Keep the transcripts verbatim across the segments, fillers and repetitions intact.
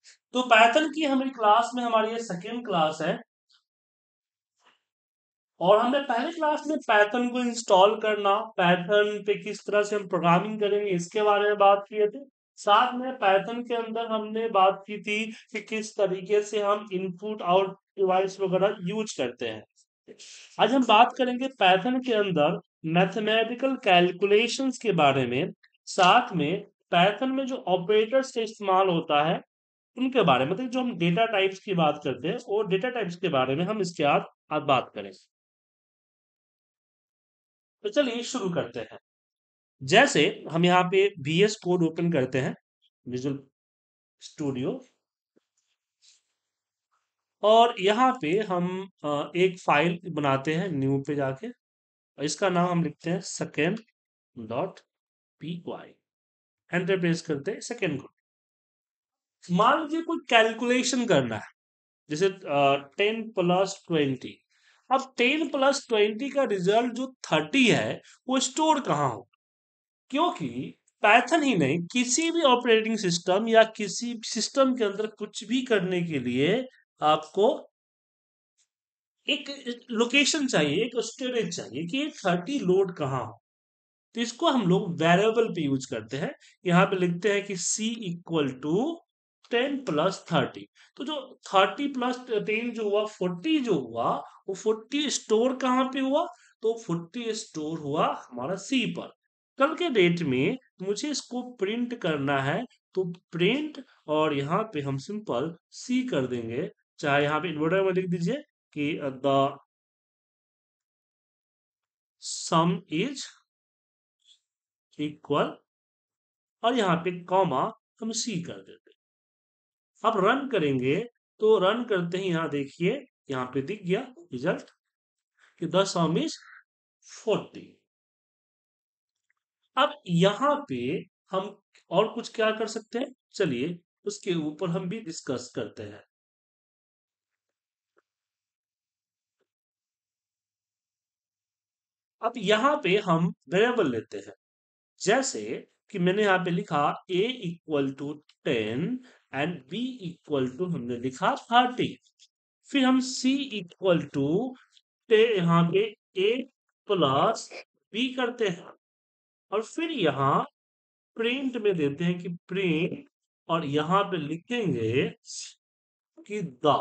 तो पाइथन की हमारी क्लास में हमारी ये सेकेंड क्लास है और हमने पहले क्लास में पाइथन को इंस्टॉल करना, पाइथन पे किस तरह से हम प्रोग्रामिंग करेंगे इसके बारे में बात किए थे। साथ में पाइथन के अंदर हमने बात की थी कि किस तरीके से हम इनपुट आउट डिवाइस वगैरह यूज करते हैं। आज हम बात करेंगे पाइथन के अंदर मैथमेटिकल कैलकुलेशंस के बारे में, साथ में पाइथन में जो ऑपरेटर्स का इस्तेमाल होता है उनके बारे में, मतलब जो हम डेटा टाइप्स की बात करते हैं वो डेटा टाइप्स के बारे में हम इसके बाद आज बात करें। तो चलिए शुरू करते हैं। जैसे हम यहाँ पे वी एस कोड ओपन करते हैं, विजुअल स्टूडियो, और यहाँ पे हम अ, एक फाइल बनाते हैं न्यू पे जाके, और इसका नाम हम लिखते हैं second dot P Y. Enter press करते हैं सेकेंड को। मान लीजिए कोई कैलकुलेशन करना है, जैसे टेन प्लस ट्वेंटी। अब टेन प्लस ट्वेंटी का रिजल्ट जो थर्टी है वो स्टोर कहाँ हो, क्योंकि पाइथन ही नहीं किसी भी ऑपरेटिंग सिस्टम या किसी सिस्टम के अंदर कुछ भी करने के लिए आपको एक लोकेशन चाहिए, एक स्टोरेज चाहिए कि ये थर्टी लोड कहाँ हो। तो इसको हम लोग वेरिएबल पे यूज करते हैं। यहाँ पे लिखते हैं कि c equal to ten plus thirty. तो जो थर्टी प्लस टेन जो हुआ, फोर्टी जो हुआ, वो फोर्टी स्टोर कहाँ पे हुआ, तो फोर्टी स्टोर हुआ हमारा c पर। कल के डेट में मुझे इसको प्रिंट करना है, तो प्रिंट, और यहाँ पे हम सिंपल c कर देंगे। चाहे यहाँ पे इन्वर्टर में लिख दीजिए कि द सम इज इक्वल, और यहाँ पे कॉमा हम सी कर देते हैं। अब रन करेंगे, तो रन करते ही यहाँ देखिए, यहाँ पे दिख गया रिजल्ट कि द सम इज फोर्टी। अब यहाँ पे हम और कुछ क्या कर सकते हैं, चलिए उसके ऊपर हम भी डिस्कस करते हैं। अब यहाँ पे हम वेरिएबल लेते हैं, जैसे कि मैंने यहाँ पे लिखा a equal to ten and b equal to हमने लिखा थर्टी। फिर हम c इक्वल टू यहाँ पे a प्लस b करते हैं, और फिर यहाँ प्रिंट में देते हैं कि प्रिंट, और यहाँ पे लिखेंगे कि द।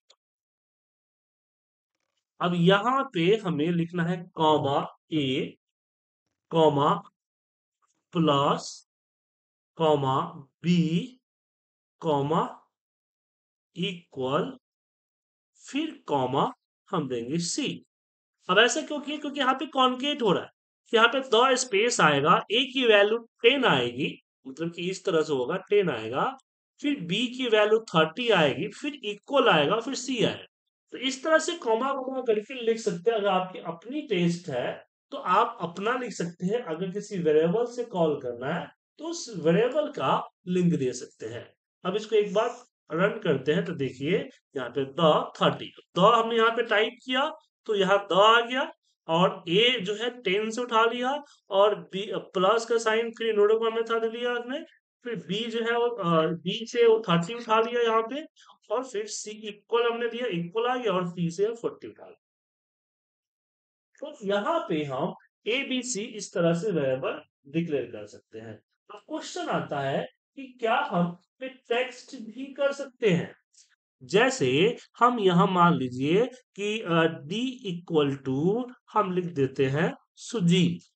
अब यहाँ पे हमें लिखना है comma a, comma plus, comma b, comma equal, फिर कॉमा हम देंगे सी। अब ऐसा क्यों किया, क्योंकि यहाँ पे कॉन्केट हो रहा है। यहाँ पे द स्पेस आएगा, ए की वैल्यू टेन आएगी, मतलब कि इस तरह से होगा, टेन आएगा, फिर बी की वैल्यू थर्टी आएगी, फिर इक्वल आएगा, फिर सी आएगा। तो इस तरह से कॉमा कॉमा करके लिख सकते हैं। अगर आपकी अपनी टेस्ट है तो आप अपना लिख सकते हैं। अगर किसी वेरिएबल से कॉल करना है तो उस वेरिएबल का लिंक दे सकते हैं। अब इसको एक बार रन करते हैं, तो देखिए यहाँ पे द थर्टी, द हमने यहाँ पे टाइप किया तो यहाँ द आ गया, और ए जो है टेन से उठा लिया, और बी प्लस का साइन फिर इनवर्टर का मेथड लिया उसने, फिर बी जो है वो बी से वो थर्टी उठा लिया यहाँ पे, और फिर सी इक्वल हमने दिया, इक्वल आ गया, और सी से फोर्टी उठा लिया। तो यहाँ पे हम ए बी सी इस तरह से वेरिएबल डिक्लेयर कर सकते हैं। अब क्वेश्चन आता है कि क्या हम टेक्स्ट भी कर सकते हैं। जैसे हम यहाँ मान लीजिए कि डी इक्वल टू हम लिख देते हैं सुजीत।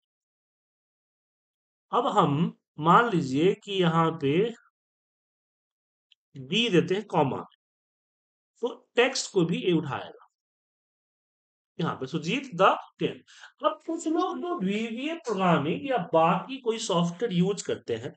अब हम मान लीजिए कि यहाँ पे डी देते हैं कॉमा, तो टेक्स्ट को भी ए उठाएगा, यहाँ पे सुजीत द टेन। अब कुछ लोग जो वीवीए प्रोग्रामिंग या बाकी कोई सॉफ्टवेयर यूज करते हैं,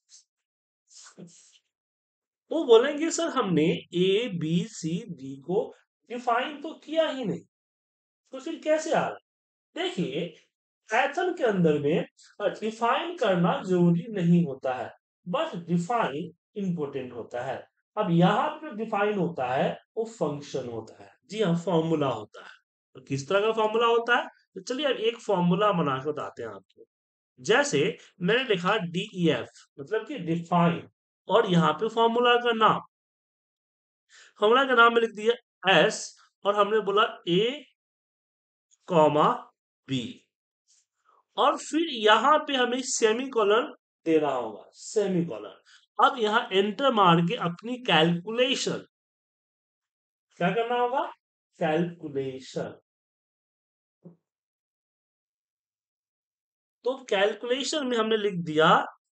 वो बोलेंगे सर हमने ए बी सी डी को डिफाइन तो किया ही नहीं, तो फिर कैसे आ रहा है। देखिए पाइथन के अंदर में डिफाइन करना जरूरी नहीं होता है, बस डिफाइन इंपॉर्टेंट होता है। अब यहाँ पे डिफाइन होता है वो फंक्शन होता है, जी हाँ, फॉर्मूला होता है। तो किस तरह का फॉर्मूला होता है, तो चलिए अब एक फॉर्मूला बना के बताते हैं आपको। जैसे मैंने लिखा डी ई एफ, मतलब कि डिफाइन, और यहाँ पे फॉर्मूला का नाम, फॉर्मूला का नाम में लिख दिया एस और हमने बोला ए कॉमा बी और फिर यहाँ पे हमें सेमी कॉलन देना होगा, सेमी कॉलन। अब यहाँ एंटर मार के अपनी कैलकुलेशन क्या करना होगा, कैलकुलेशन। तो कैलकुलेशन में हमने लिख दिया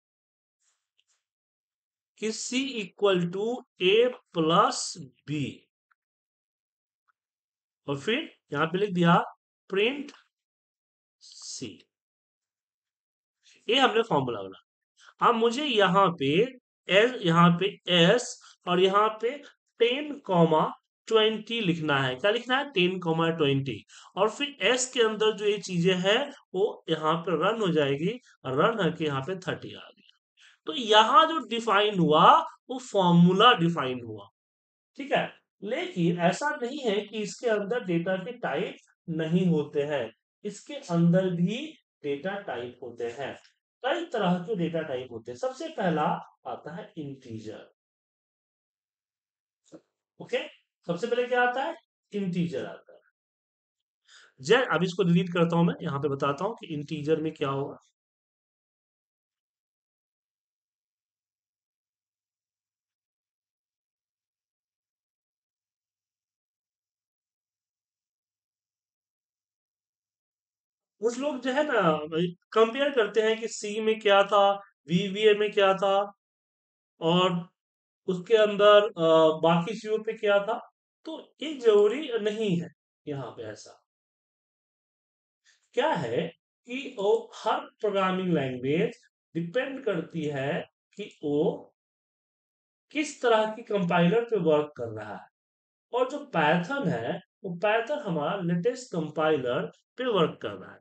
कि C equal to A plus B और फिर यहां पे लिख दिया प्रिंट सी। ये हमने फॉर्मूला बना। अब मुझे यहाँ पे एस, यहाँ पे एस और यहाँ पे टेन कॉमा ट्वेंटी लिखना है। क्या लिखना है, टेन कॉमा ट्वेंटी। और फिर एस के अंदर जो ये चीजें हैं वो यहाँ पे रन हो जाएगी, रन करके यहाँ पे थर्टी आ गई। तो यहाँ जो डिफाइन हुआ वो फॉर्मूला डिफाइन हुआ, ठीक है। लेकिन ऐसा नहीं है कि इसके अंदर डेटा के टाइप नहीं होते हैं, इसके अंदर भी डेटा टाइप होते हैं। कई तरह के डेटा टाइप होते हैं। सबसे पहला आता है इंटीजर। ओके, सबसे पहले क्या आता है, इंटीजर आता है। जय अब इसको डिलीट करता हूं, मैं यहां पे बताता हूं कि इंटीजर में क्या होगा। कुछ लोग जो है ना कंपेयर करते हैं कि सी में क्या था, वीवीए में क्या था और उसके अंदर अ, बाकी चीजों पे क्या था। तो ये जरूरी नहीं है। यहाँ पे ऐसा क्या है कि वो हर प्रोग्रामिंग लैंग्वेज डिपेंड करती है कि वो किस तरह की कंपाइलर पे वर्क कर रहा है। और जो पाइथन है वो पाइथन हमारा लेटेस्ट कंपाइलर पे वर्क कर रहा है।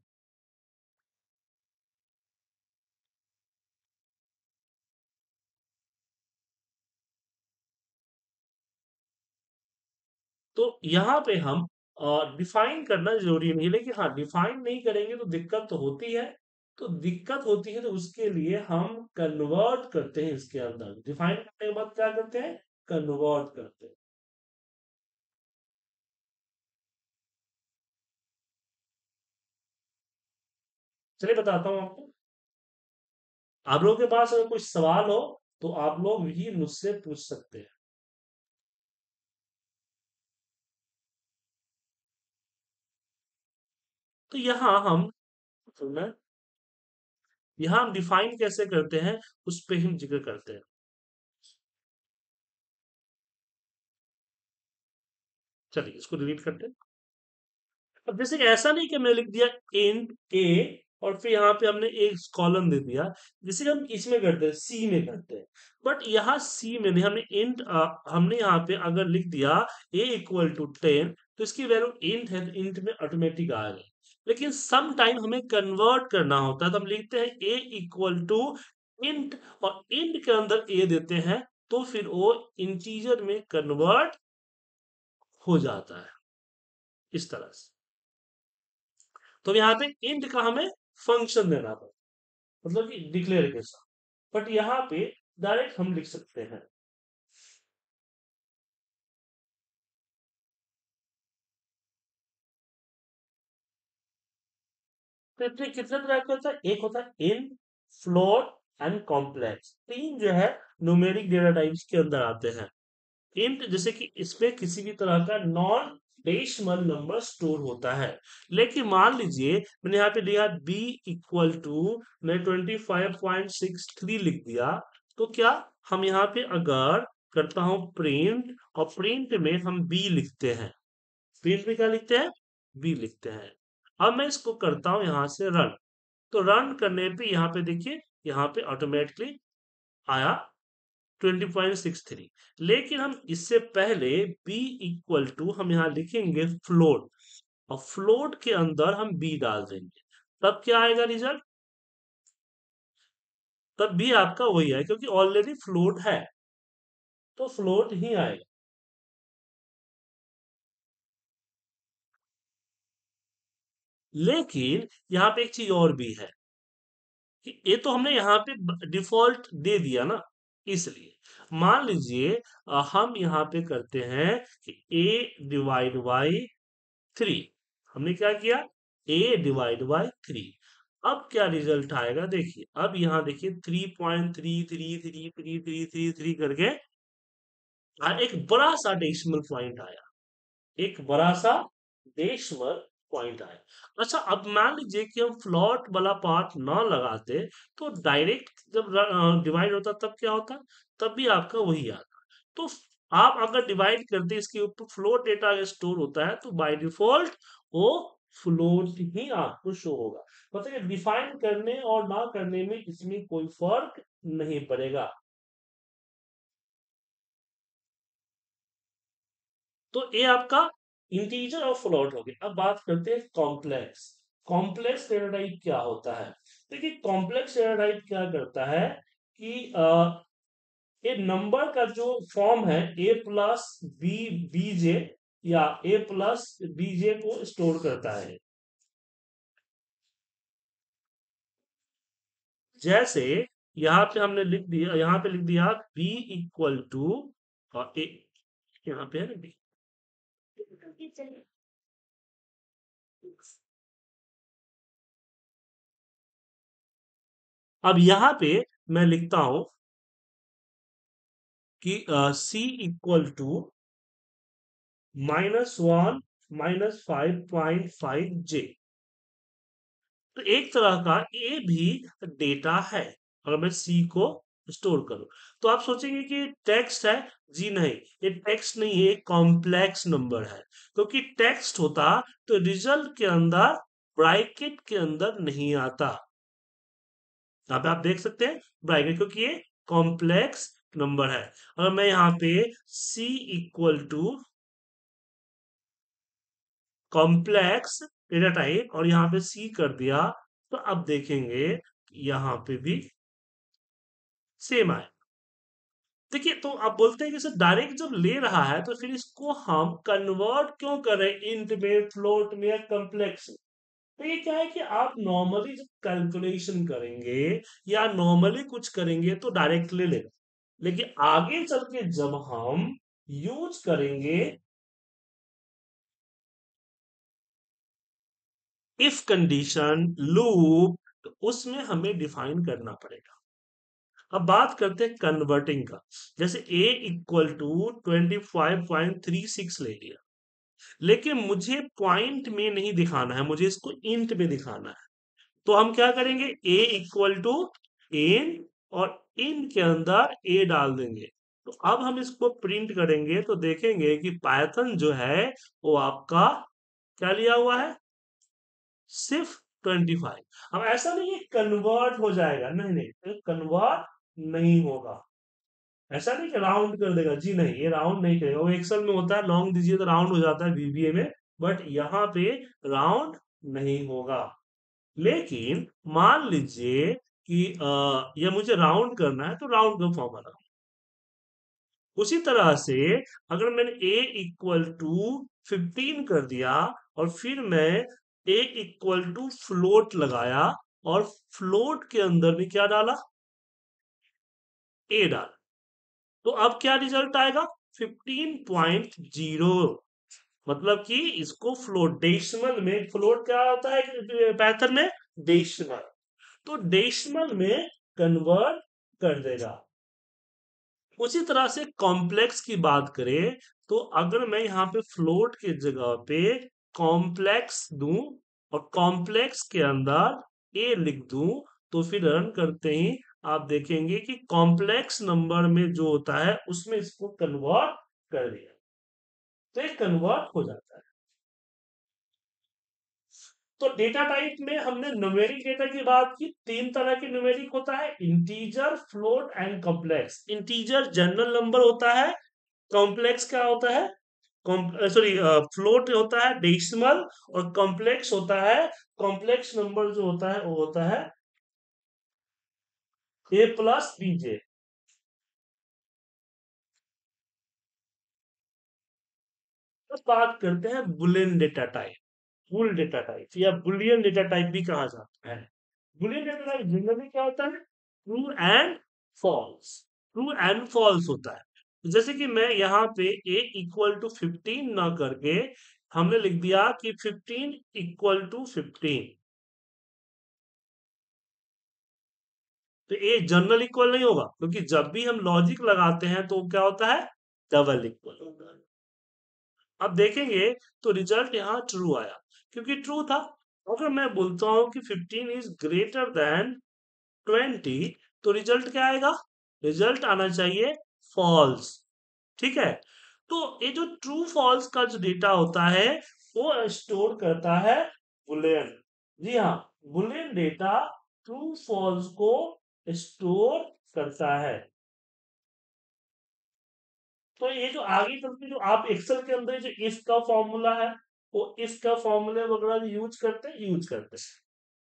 तो यहाँ पे हम डिफाइन करना जरूरी नहीं, लेकिन हाँ डिफाइन नहीं करेंगे तो दिक्कत तो होती है। तो दिक्कत होती है तो उसके लिए हम कन्वर्ट करते हैं, इसके अंदर डिफाइन करने के बाद क्या करते हैं, कन्वर्ट करते हैं। चलिए बताता हूँ आपको। आप लोगों के पास अगर कोई सवाल हो तो आप लोग भी मुझसे पूछ सकते हैं। तो यहाँ हम सुनना, यहाँ हम डिफाइन कैसे करते हैं उस पे हम जिक्र करते हैं। चलिए इसको डिलीट करते हैं। अब जैसे कि ऐसा नहीं कि हमने लिख दिया इंट ए और फिर यहाँ पे हमने एक कॉलम दे दिया, जैसे कि हम इसमें करते हैं, सी में करते हैं। बट यहाँ सी में नहीं, हमने इंट हमने यहाँ पे अगर लिख दिया ए इक्वल टू टेन तो इसकी वैल्यू इंट है, तो इंट में ऑटोमेटिक आ गई। लेकिन सम टाइम हमें कन्वर्ट करना होता है तो हम लिखते हैं ए इक्वल टू इंट और इंट के अंदर ए देते हैं तो फिर वो इंटीजर में कन्वर्ट हो जाता है इस तरह से। तो यहाँ पे इंट का हमें फंक्शन देना पड़ता, मतलब कि डिक्लेयर के साथ। बट यहाँ पे डायरेक्ट हम लिख सकते हैं। तो इसमें कितने तरह का होता है, एक होता है इन, फ्लोट एंड कॉम्प्लेक्स। तीन जो है न्यूमेरिक डेटा टाइप्स के अंदर आते हैं। इंट जैसे कि इसमें किसी भी तरह का नॉन डेसिमल नंबर स्टोर होता है। लेकिन मान लीजिए मैंने यहाँ पे दिया बी इक्वल टू, मैं twenty five point six three लिख दिया। तो क्या हम यहाँ पे अगर करता हूं प्रिंट और प्रिंट में हम बी लिखते हैं, प्रिंट में क्या लिखते हैं, बी लिखते हैं। अब मैं इसको करता हूं यहाँ से रन। तो रन करने पे यहाँ पे देखिए, यहाँ पे ऑटोमेटिकली आया ट्वेंटी पॉइंट सिक्स थ्री। लेकिन हम इससे पहले b इक्वल टू हम यहाँ लिखेंगे फ्लोट और फ्लोट के अंदर हम b डाल देंगे। तब क्या आएगा रिजल्ट, तब भी आपका वही है क्योंकि ऑलरेडी फ्लोट है तो फ्लोट ही आएगा। लेकिन यहाँ पे एक चीज और भी है कि ये तो हमने यहाँ पे डिफॉल्ट दे दिया ना, इसलिए मान लीजिए अ, हम यहाँ पे करते हैं कि a डिवाइड बाई थ्री। हमने क्या किया, a डिवाइड बाई थ्री। अब क्या रिजल्ट आएगा देखिए, अब यहाँ देखिए three point three three three three three three three करके आ, एक बड़ा सा डेसिमल पॉइंट आया, एक बड़ा सा डेसिमल पॉइंट आया। अच्छा, अब मान लीजिए कि हम फ्लॉट वाला पार्ट ना लगाते तो डायरेक्ट जब डिवाइड होता तब क्या होता, तब भी आपका वही आता। तो आप अगर डिवाइड करते इसके ऊपर फ्लोट डेटा स्टोर होता है तो बाय डिफॉल्ट वो फ्लोट ही आपको शो होगा। मतलब डिफाइन करने और ना करने में इसमें कोई फर्क नहीं पड़ेगा। तो ये आपका इंटीजर और फ्लोट हो गया। अब बात करते हैं कॉम्प्लेक्स। कॉम्प्लेक्स डेटा टाइप क्या होता है? देखिए कॉम्प्लेक्स डेटा टाइप क्या करता है कि अ, ये नंबर का जो फॉर्म है ए प्लस बी बीजे या ए प्लस बीजे को स्टोर करता है। जैसे यहाँ पे हमने लिख दिया, यहाँ पे लिख दिया बी इक्वल टू और ए, यहाँ पे है ना बी। अब यहाँ पे मैं लिखता हूं कि C equal to minus one minus five point five J. तो एक तरह का ये भी डेटा है। अगर मैं सी को स्टोर करूं तो आप सोचेंगे कि टेक्स्ट है। जी नहीं, ये टेक्स्ट नहीं है, कॉम्प्लेक्स नंबर है। क्योंकि टेक्स्ट होता तो रिजल्ट के अंदर ब्रैकेट के अंदर नहीं आता। यहाँ पे आप देख सकते हैं ब्रैकेट, क्योंकि ये कॉम्प्लेक्स नंबर है। अगर मैं यहाँ पे c equal to complex data type और यहाँ पे सी कर दिया तो अब देखेंगे यहाँ पे भी सेम आए। देखिए तो आप बोलते हैं कि सर डायरेक्ट जब ले रहा है तो फिर इसको हम कन्वर्ट क्यों करें इंट में, फ्लोट में या कॉम्प्लेक्स में? तो ये क्या है कि आप नॉर्मली जब कैलकुलेशन करेंगे या नॉर्मली कुछ करेंगे तो डायरेक्ट ले लेगा। लेकिन आगे चल के जब हम यूज करेंगे इफ कंडीशन, लूप, तो उसमें हमें डिफाइन करना पड़ेगा। अब बात करते हैं कन्वर्टिंग का। जैसे a equal to twenty five point three six ले लिया, लेकिन मुझे पॉइंट में नहीं दिखाना है, मुझे इसको इंट में दिखाना है। तो हम क्या करेंगे, a इक्वल टू इन और इन के अंदर a डाल देंगे। तो अब हम इसको प्रिंट करेंगे तो देखेंगे कि पाइथन जो है वो आपका क्या लिया हुआ है, सिर्फ ट्वेंटी फाइव। अब ऐसा नहीं है कन्वर्ट हो जाएगा, नहीं नहीं, कन्वर्ट नहीं होगा। ऐसा नहीं कि राउंड कर देगा, जी नहीं, ये राउंड नहीं करेगा। वो एक्सेल में होता है लॉन्ग दीजिए तो राउंड हो जाता है वी बी ए में, बट यहाँ पे राउंड नहीं होगा। लेकिन मान लीजिए कि आ, ये मुझे राउंड करना है तो राउंड का फॉर्मूला उसी तरह से, अगर मैंने a इक्वल टू फिफ्टीन कर दिया और फिर मैं a इक्वल टू फ्लोट लगाया और फ्लोट के अंदर में क्या डाला, a डाला, तो अब क्या रिजल्ट आएगा, फिफ्टीन पॉइंट जीरो। मतलब कि इसको फ्लोट डेसिमल में, फ्लोट क्या होता है पैथन में, डेसिमल, तो डेसिमल में कन्वर्ट कर देगा। उसी तरह से कॉम्प्लेक्स की बात करें तो अगर मैं यहाँ पे फ्लोट के जगह पे कॉम्प्लेक्स दूं और कॉम्प्लेक्स के अंदर ए लिख दूं तो फिर रन करते ही आप देखेंगे कि कॉम्प्लेक्स नंबर में जो होता है उसमें इसको कन्वर्ट कर दिया, तो ये कन्वर्ट हो जाता है। तो डेटा टाइप में हमने न्यूमेरिक डेटा की बात की। तीन तरह के न्यूमेरिक होता है, integer, float and complex. Integer general number होता है, कॉम्प्लेक्स क्या होता है, सॉरी फ्लोट होता है डेसिमल, और कॉम्प्लेक्स होता है, कॉम्प्लेक्स नंबर जो होता है वो होता है ए प्लस बीजे। अब बात करते हैं boolean data type, bool data type या बुलियन डेटा टाइप भी कहा जाता है। बुलियन डेटा टाइप जनरली क्या होता है, true and false. True and false होता है। जैसे कि मैं यहाँ पे a इक्वल टू फिफ्टीन ना करके हमने लिख दिया कि फिफ्टीन इक्वल टू फिफ्टीन, तो ये जनरल इक्वल नहीं होगा, क्योंकि जब भी हम लॉजिक लगाते हैं तो क्या होता है, डबल इक्वल होता है। अब देखेंगे तो रिजल्ट यहाँ ट्रू आया, क्योंकि ट्रू था। अगर मैं बोलता हूं कि fifteen is greater than twenty, तो रिजल्ट क्या आएगा, रिजल्ट आना चाहिए फॉल्स। ठीक है, तो ये जो ट्रू फॉल्स का जो डेटा होता है वो स्टोर करता है बुलियन। जी हाँ, बुलियन डेटा ट्रू फॉल्स को स्टोर करता है। तो ये जो आगे चल के जो आप एक्सेल के अंदर जो इफ का फॉर्मूला है, वो इफ का फॉर्मूले वगैरह यूज करते हैं यूज करते हैं।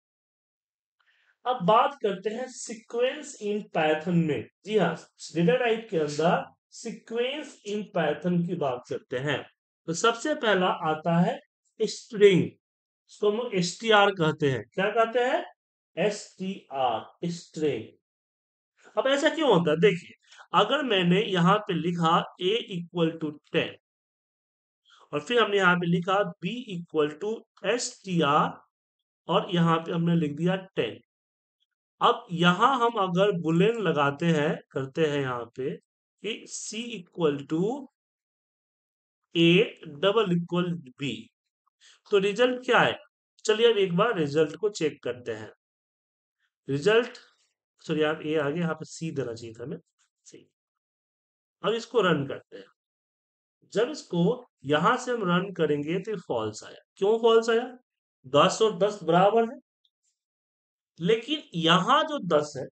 अब बात करते हैं सीक्वेंस इन पाइथन में। जी हाँ, डेटा टाइप के अंदर सीक्वेंस इन पाइथन की बात करते हैं। तो सबसे पहला आता है स्ट्रिंग, इसको हम एस टी आर कहते हैं। क्या कहते हैं, एस टी आर, स्ट्रिंग। अब ऐसा क्यों होता है, देखिए अगर मैंने यहाँ पे लिखा a इक्वल टू टेन और फिर हमने यहाँ पे लिखा b equal to S T R और यहाँ पे हमने लिख दिया टेन। अब यहाँ हम अगर बुलियन लगाते हैं, करते हैं यहाँ पे कि c equal to a double equal b, तो रिजल्ट क्या है, चलिए अब एक बार रिजल्ट को चेक करते हैं। रिजल्ट, सॉरी आप ए आगे यहाँ पे सी देना चाहिए था हमें, सी। अब इसको रन करते हैं। जब इसको यहां से हम रन करेंगे तो फॉल्स आया। क्यों फॉल्स आया, दस और दस बराबर है, लेकिन यहां जो दस है,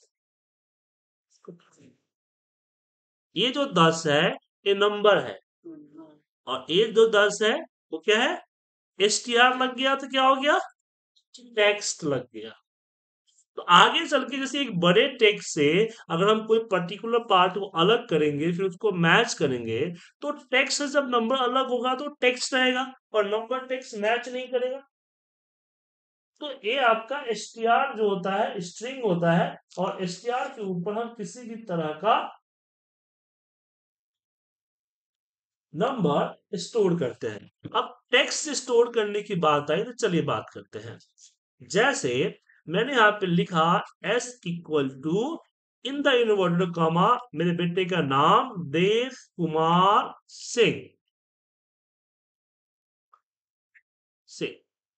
ये जो दस है ये नंबर है, और ये जो दस है वो क्या है, एस टी आर लग गया तो क्या हो गया, टेक्स्ट लग गया। तो आगे चल के जैसे एक बड़े टेक्स्ट से अगर हम कोई पर्टिकुलर पार्ट को अलग करेंगे फिर उसको मैच करेंगे, तो टेक्स्ट से जब नंबर अलग होगा तो टेक्स्ट रहेगा और नंबर टेक्स्ट मैच नहीं करेगा। तो ये आपका एसटीआर जो होता है स्ट्रिंग होता है, और एसटीआर के ऊपर हम किसी भी तरह का नंबर स्टोर करते हैं। अब टेक्स्ट स्टोर करने की बात आई तो चलिए बात करते हैं। जैसे मैंने यहाँ पे लिखा s equal to in the inverted comma मेरे बेटे का नाम देव कुमार सिंह सिंह।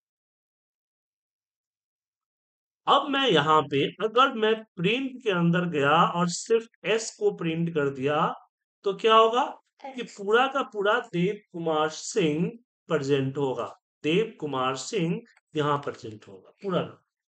अब मैं यहाँ पे अगर मैं प्रिंट के अंदर गया और सिर्फ एस को प्रिंट कर दिया तो क्या होगा कि पूरा का पूरा देव कुमार सिंह प्रेजेंट होगा, देव कुमार सिंह यहाँ प्रेजेंट होगा पूरा।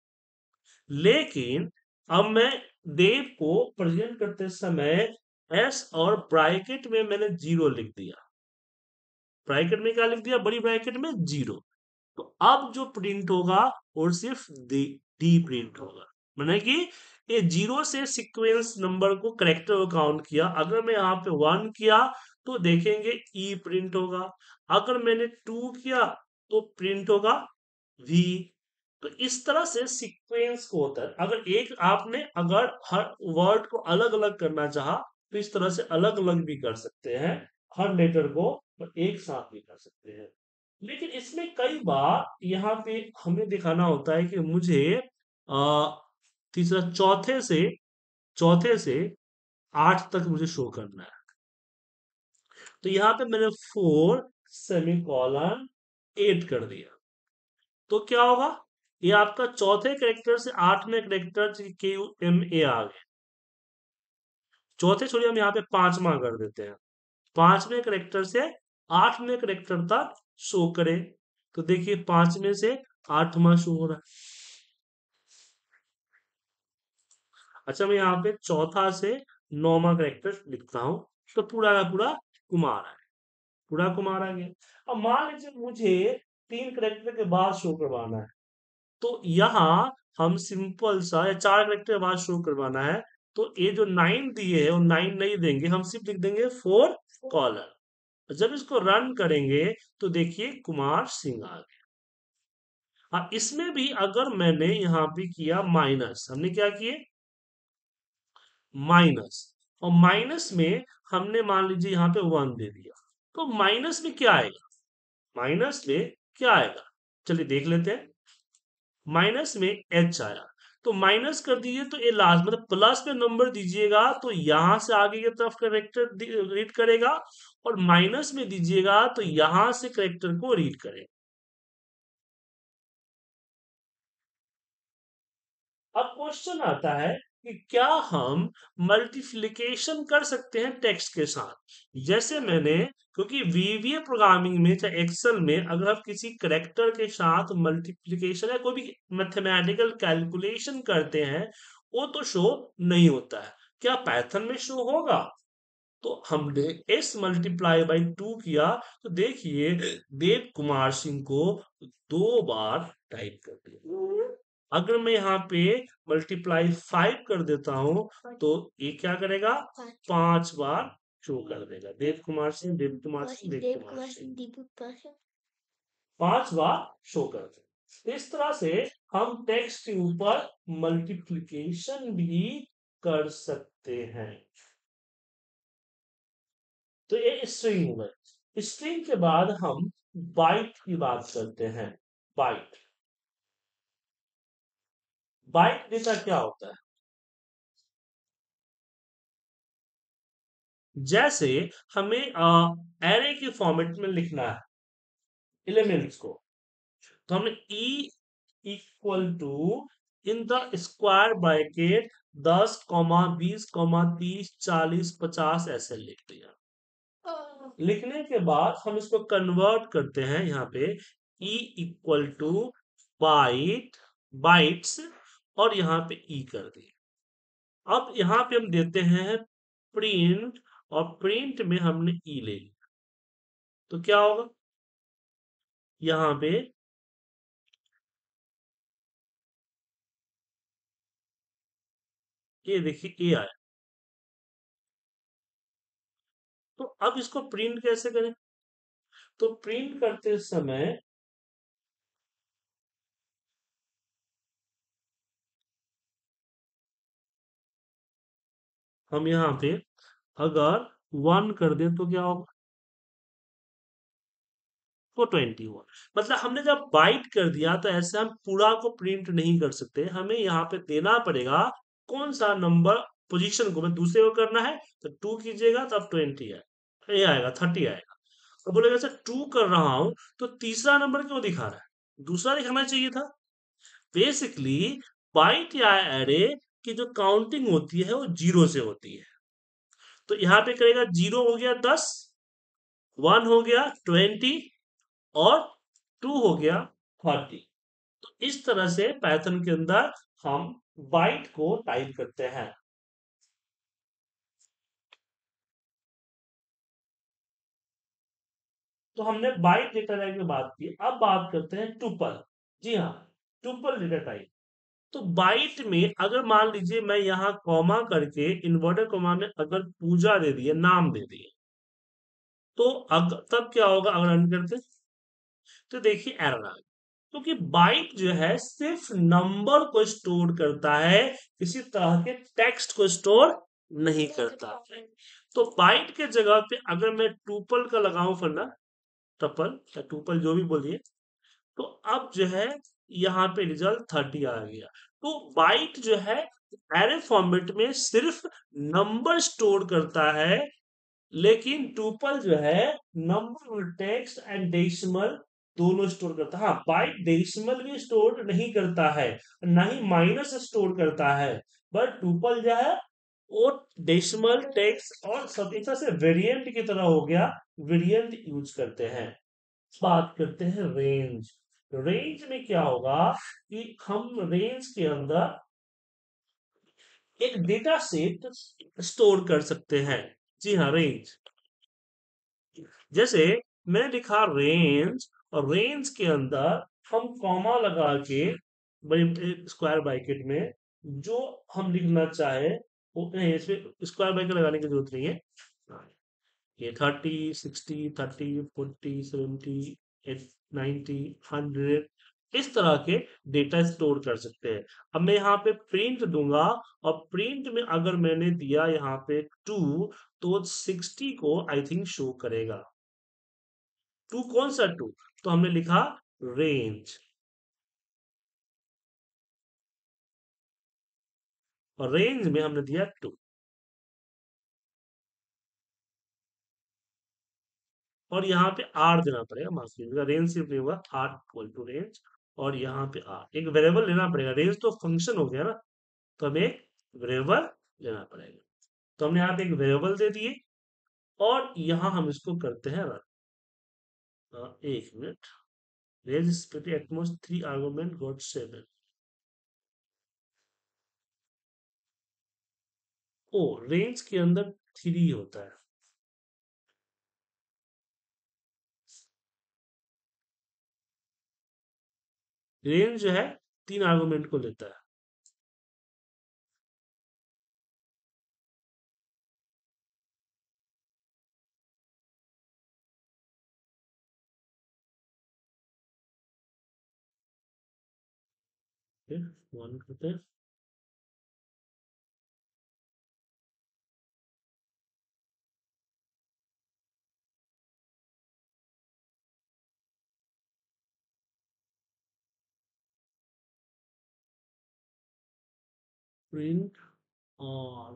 लेकिन अब मैं देव को प्रेजेंट करते समय एस और ब्रैकेट में मैंने जीरो लिख दिया, ब्रैकेट में क्या लिख दिया, बड़ी ब्रैकेट में जीरो। तो अब जो प्रिंट होगा वो सिर्फ डी डी प्रिंट होगा, माने कि ये जीरो से सीक्वेंस नंबर को करेक्टर को काउंट किया। अगर मैं यहाँ पे वन किया तो देखेंगे ई प्रिंट होगा, अगर मैंने टू किया तो प्रिंट होगा वी। तो इस तरह से सीक्वेंस को होता है। अगर एक आपने अगर हर वर्ड को अलग अलग करना चाहा तो इस तरह से अलग अलग भी कर सकते हैं, हर लेटर को और एक साथ भी कर सकते हैं। लेकिन इसमें कई बार यहाँ पे हमें दिखाना होता है कि मुझे आ, तीसरा चौथे से चौथे से आठ तक मुझे शो करना है। तो यहाँ पे मैंने फोर सेमी कॉलन एट कर दिया, तो क्या होगा, ये आपका चौथे करेक्टर से आठवें करेक्टर के यू एम ए आ गए। चौथे छोड़िए हम यहाँ पे पांचवा कर देते हैं, पांचवें करेक्टर से आठवें करेक्टर तक शो करे। तो देखिए पांचवें से आठवां शो हो रहा है। अच्छा मैं यहाँ पे चौथा से नौवां करेक्टर लिखता हूं, तो पूरा का पूरा कुमार है, पूरा कुमार आ गया। अब मान लीजिए मुझे तीन करेक्टर के बाद शो करवाना है, तो यहाँ हम सिंपल सा या चार करेक्टर के बाद शो करवाना है, तो ये जो नाइन दिए है वो नाइन नहीं देंगे, हम सिर्फ लिख देंगे फोर कॉलर। जब इसको रन करेंगे तो देखिए कुमार सिंह आ गया। अब इसमें भी अगर मैंने यहाँ पे किया माइनस, हमने क्या किए माइनस, और माइनस में हमने मान लीजिए यहाँ पे वन दे दिया, तो माइनस में क्या आएगा, माइनस में क्या आएगा, चलिए देख लेते हैं। माइनस में एच आया, तो माइनस कर दीजिए तो ये लास्ट मतलब प्लस में नंबर दीजिएगा तो यहां से आगे की तरफ करेक्टर रीड करेगा, और माइनस में दीजिएगा तो यहां से करेक्टर को रीड करेगा। अब क्वेश्चन आता है कि क्या हम मल्टीप्लिकेशन कर सकते हैं टेक्स्ट के साथ, जैसे मैंने, क्योंकि वीवीए प्रोग्रामिंग में चाहे एक्सेल में अगर आप किसी करेक्टर के साथ मल्टीप्लिकेशन या कोई भी मैथमेटिकल कैलकुलेशन करते हैं वो तो शो नहीं होता है, क्या पाइथन में शो होगा। तो हमने एस मल्टीप्लाई बाई टू किया, तो देखिए देव कुमार सिंह को दो बार टाइप कर दिया। अगर मैं यहाँ पे मल्टीप्लाई फाइव कर देता हूँ तो ये क्या करेगा, पांच बार शो कर देगा, देव कुमार सिंह देव कुमार सिंह देव कुमार सिंह, पांच बार शो कर देगा। इस तरह से हम टेक्स्ट के ऊपर मल्टीप्लिकेशन भी कर सकते हैं। तो ये स्ट्रिंग हो गए। स्ट्रिंग के बाद हम बाइट की बात करते हैं। बाइट, बाइट डेटा क्या होता है, जैसे हमें एरे के फॉर्मेट में लिखना है एलिमेंट्स को, तो हमने E equal to in the square bracket दस कॉमा बीस कॉमा तीस चालीस पचास ऐसे लिख दिया। लिखने के बाद हम इसको कन्वर्ट करते हैं यहाँ पे E equal to byte bytes, और यहाँ पे ई कर दिए। अब यहाँ पे हम देते हैं प्रिंट, और प्रिंट में हमने ई ले लिया, तो क्या होगा यहाँ पे, ये देखिए ए आया। तो अब इसको प्रिंट कैसे करें, तो प्रिंट करते समय हम यहाँ पे अगर वन कर दें तो क्या होगा, तो ट्वेंटी हुआ। मतलब हमने जब बाइट कर दिया तो ऐसे हम पूरा को प्रिंट नहीं कर सकते, हमें यहाँ पे देना पड़ेगा कौन सा नंबर पोजीशन को, मैं दूसरे को करना है तो टू कीजिएगा तब ट्वेंटी है, ये आएगा थर्टी आएगा। अब बोलेगा सर टू कर रहा हूं तो तीसरा नंबर क्यों दिखा रहा है, दूसरा दिखाना चाहिए था। बेसिकली बाइट या एरे की जो काउंटिंग होती है वो जीरो से होती है, तो यहाँ पे करेगा जीरो हो गया दस, वन हो गया ट्वेंटी, और टू हो गया थर्टी। तो इस तरह से पाइथन के अंदर हम बाइट को टाइप करते हैं। तो हमने बाइट डेटा टाइप की बात की, अब बात करते हैं टुपल। जी हाँ, टुपल डेटा टाइप। तो बाइट में अगर मान लीजिए मैं यहाँ कॉमा करके इन्वर्टर कॉमा में अगर पूजा दे दिए, नाम दे दिए, तो अग, तब क्या होगा अगर रन करते, तो देखिए एरर आ गया, क्योंकि बाइट जो है सिर्फ नंबर को स्टोर करता है, किसी तरह के टेक्स्ट को स्टोर नहीं करता है। तो बाइट के जगह पे अगर मैं टूपल का लगाऊं फंडा, टपल या टूपल जो भी बोलिए, तो अब जो है यहाँ पे रिजल्ट थर्टी आ गया। तो बाइट जो है एरे फॉर्मेट में सिर्फ नंबर स्टोर करता है, लेकिन टुपल जो है नंबर टेक्स्ट एंड डेसिमल दोनों स्टोर करता है। हाँ, बाइट डेसिमल भी स्टोर नहीं करता है, ना ही माइनस स्टोर करता है, बट टुपल जो है वो डेसिमल टेक्स्ट और सब एक तरह से वेरिएंट की तरह हो गया, वेरिएंट यूज करते हैं। बात करते हैं रेंज। रेंज में क्या होगा कि हम रेंज के अंदर एक डेटा सेट स्टोर कर सकते हैं। जी हाँ, रेंज, जैसे मैंने लिखा रेंज, और रेंज के अंदर हम कॉमा लगा के बड़ी स्क्वायर ब्रैकेट में जो हम लिखना चाहे वो नहीं, इसमें स्क्वायर ब्रैकेट लगाने की जरूरत नहीं है। ये thirty sixty thirty forty seventy ninety hundred इस तरह के डेटा स्टोर कर सकते हैं। अब मैं यहाँ पे प्रिंट दूंगा और प्रिंट में अगर मैंने दिया यहाँ पे टू, तो सिक्सटी को आई थिंक शो करेगा। टू कौन सा टू? तो हमने लिखा रेंज, और रेंज में हमने दिया टू, और यहाँ पे आर देना पड़ेगा, माफ कीजिएगा, रेंज सिर्फ नहीं हुआ, आर इक्वल टू रेंज, और यहाँ पे आर एक वेरिएबल लेना पड़ेगा। रेंज तो फंक्शन हो गया ना, तो हमें एक वेरिएबल लेना पड़ेगा। तो हमने यहाँ पे एक वेरिएबल दे दिए, और यहाँ हम इसको करते हैं रन। अ, एक मिनट, range expected at most three argument got seven. Oh, range के अंदर थ्री होता है। रेंज जो है तीन आर्गुमेंट को लेता है। वन करते हैं, प्रिंट, और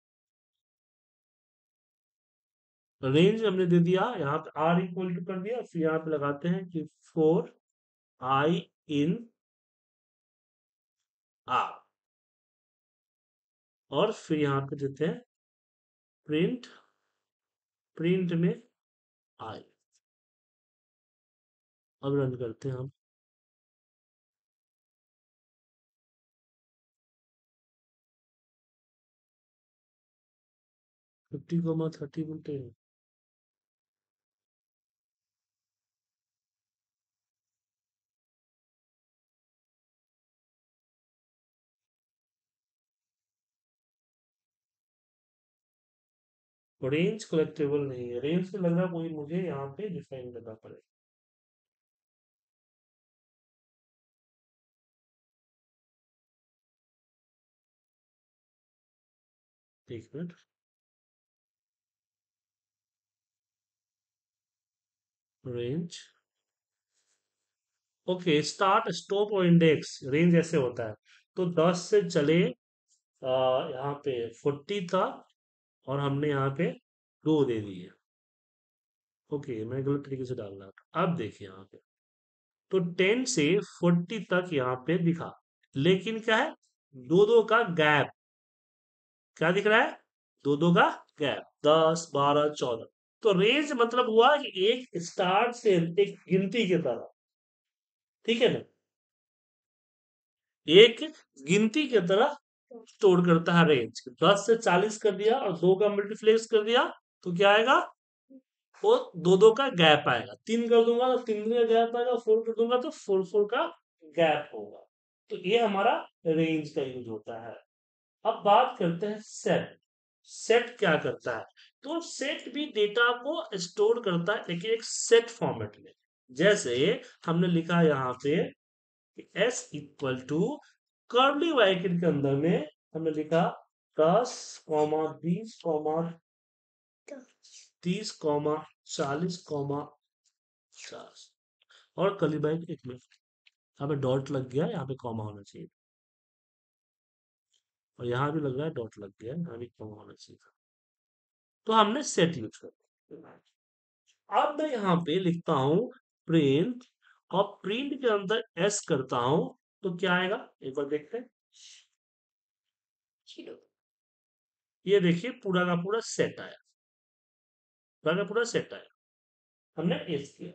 रेंज हमने दे दिया, यहाँ पे आर इक्वल टू कर दिया, फिर यहाँ पे लगाते हैं कि फोर आई इन आर, और फिर यहाँ पे देते हैं प्रिंट, प्रिंट में आई। अब रन करते हैं हम। फिफ्टी कोमा थर्टी बोलते हैं। रेंज कलेक्टेबल नहीं है, रेंज में लग रहा है कोई मुझे यहाँ पे डिफाइन करना पड़ेगा। एक मिनट, रेंज, ओके, स्टार्ट स्टॉप और इंडेक्स रेंज ऐसे होता है। तो दस से चले आ, यहाँ पे फोर्टी था, और हमने यहाँ पे दो दे दिए। ओके, मैं गलत तरीके से डाल रहा था। अब देखिए यहाँ पे, तो टेन से फोर्टी तक यहाँ पे दिखा, लेकिन क्या है, दो दो का गैप। क्या दिख रहा है? दो दो का गैप, दस, बारह, चौदह। तो रेंज मतलब हुआ कि एक स्टार्ट से एक गिनती की तरह, ठीक है ना, एक गिनती की तरह स्टोर करता है रेंज। दस से चालीस कर दिया और दो का मल्टीप्लेक्स कर दिया, तो क्या आएगा, वो दो दो का गैप आएगा। तीन कर दूंगा तो तीन का गैप आएगा, फोर कर दूंगा तो फोर फोर का गैप होगा। तो ये हमारा रेंज का यूज होता है। अब बात करते हैं सेट। सेट क्या करता है? तो सेट भी डेटा को स्टोर करता है, लेकिन एक सेट फॉर्मेट में। जैसे हमने लिखा यहाँ पे S equal to curly bracket के अंदर में हमने लिखा दस कॉमा बीस कॉमा तीस कॉमा चालीस कॉमा पचास, और कर्ली ब्रैकेट, एक मिनट, यहाँ पे डॉट लग गया, यहाँ पे कॉमा होना चाहिए, और यहाँ भी लग रहा है डॉट लग गया, यहाँ भी कॉमा होना चाहिए था। तो हमने सेट यूज कर, अब मैं यहाँ पे लिखता हूँ प्रिंट, और प्रिंट के अंदर एस करता हूं, तो क्या आएगा एक बार देखते हैं। ये देखिए पूरा का पूरा सेट आया, पूरा का पूरा सेट आया, हमने एस किया।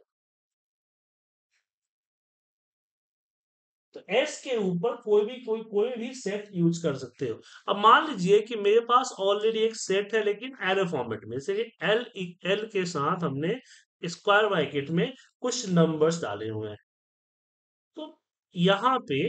तो एस के ऊपर कोई भी कोई कोई भी सेट यूज कर सकते हो। अब मान लीजिए कि मेरे पास ऑलरेडी एक सेट है, लेकिन एरो फॉर्मेट में, जैसे कि एल एल के साथ हमने स्क्वायर ब्रैकेट में कुछ नंबर्स डाले हुए हैं। तो यहाँ पे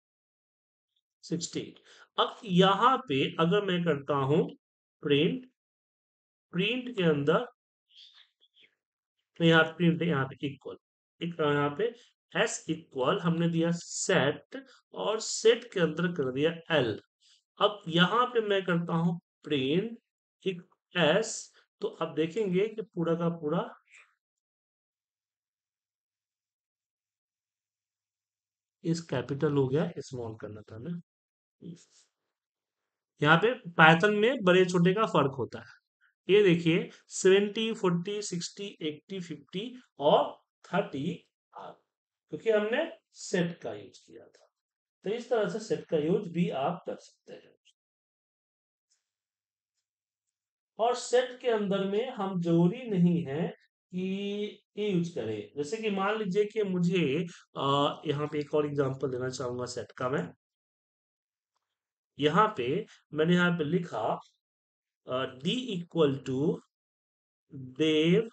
सिक्सटीन। अब यहाँ पे अगर मैं करता हूं प्रिंट, प्रिंट के अंदर, तो यहाँ प्रिंट यहाँ पे इक्वल, एक यहाँ पे एस इक्वल हमने दिया सेट, और सेट के अंदर कर दिया एल। अब यहां पे मैं करता हूं प्रिंट एस, तो अब देखेंगे कि पूरा का पूरा इस कैपिटल हो गया, स्मॉल करना था ना। यहाँ पे पाइथन में बड़े छोटे का फर्क होता है। ये देखिए seventy, forty, sixty, eighty, fifty और थर्टी, क्योंकि हमने सेट का यूज किया था। तो इस तरह से सेट का यूज भी आप कर सकते हैं। और सेट के अंदर में हम जरूरी नहीं है कि ये यूज करें। जैसे कि मान लीजिए कि मुझे आ, यहाँ पे एक और एग्जांपल देना चाहूंगा सेट का मैं। यहाँ पे मैंने यहाँ पे लिखा डी इक्वल टू देव,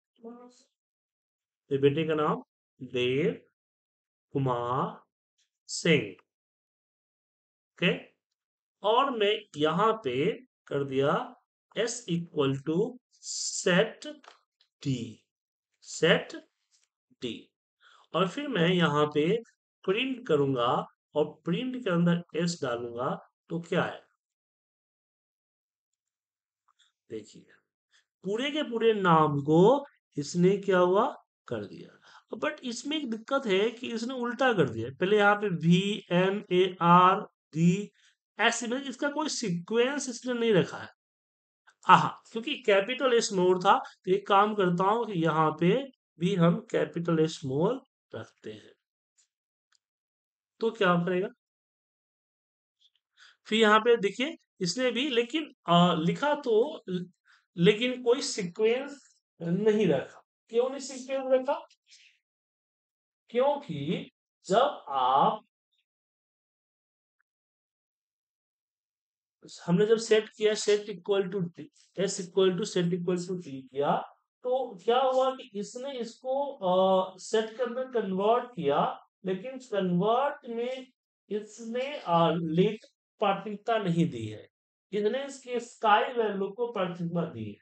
ये बेटे का नाम देव कुमार सिंह। ओके, और मैं यहाँ पे कर दिया S equal to set D, set D. और फिर मैं यहाँ पे प्रिंट करूंगा, और प्रिंट के अंदर एस डालूंगा, तो क्या है देखिए, पूरे के पूरे नाम को इसने क्या हुआ कर दिया। बट इसमें एक दिक्कत है कि इसने उल्टा कर दिया। पहले यहाँ पे V M A R D ऐसे में इसका कोई सीक्वेंस इसने नहीं रखा है। हाँ, क्योंकि कैपिटल स्मॉल था, तो एक काम करता हूँ कि यहाँ पे भी हम कैपिटल स्मॉल रखते हैं, तो क्या करेगा। फिर यहाँ पे देखिए इसने भी लेकिन आ, लिखा तो ल- लेकिन कोई सीक्वेंस नहीं रखा। क्यों नहीं सीक्वेंस रखा? क्योंकि जब आप, हमने जब सेट किया set equal to S equal to set equal to T किया, तो क्या हुआ कि इसने इसको सेट के अंदर कन्वर्ट किया, लेकिन कन्वर्ट में इसने लेट प्राथमिकता नहीं दी है, इसने इसके स्काई वैल्यू को प्राथमिकता दी है।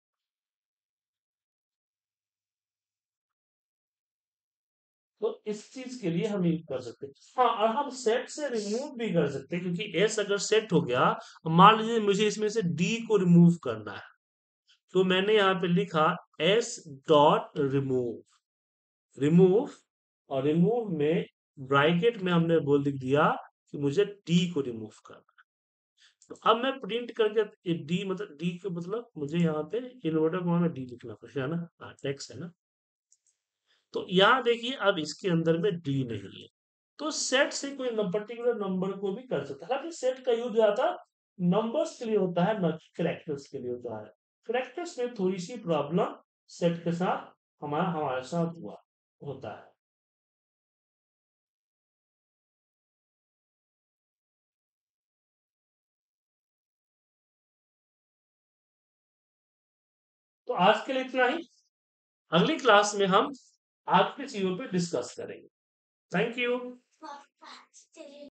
तो इस चीज के लिए हम यूज कर सकते हैं। हाँ, और हम सेट से रिमूव भी कर सकते हैं, क्योंकि एस अगर सेट हो गया, मान लीजिए मुझे इसमें से डी को रिमूव करना है, तो मैंने यहाँ पे लिखा एस डॉट रिमूव, रिमूव, और रिमूव में ब्रैकेट में हमने बोल लिख दिया कि मुझे डी को रिमूव करना है। तो अब मैं प्रिंट करके डी, मतलब डी के मतलब मुझे यहाँ पे इन्वर्टर कॉमा में डी लिखना पड़ेगा ना, हाँ टेक्स्ट है ना। तो यहाँ देखिए अब इसके अंदर में डी नहीं है, तो सेट से कोई पर्टिकुलर नंबर को भी कर सकता है। हालांकि सेट का यूज ज्यादा नंबर्स के लिए होता है, न कैरेक्टर्स के लिए होता है। कैरेक्टर्स में थोड़ी सी प्रॉब्लम सेट के साथ हमारा हमारे साथ हुआ होता है। तो आज के लिए इतना ही। अगली क्लास में हम आगे की चीजों पे डिस्कस करेंगे। Thank you.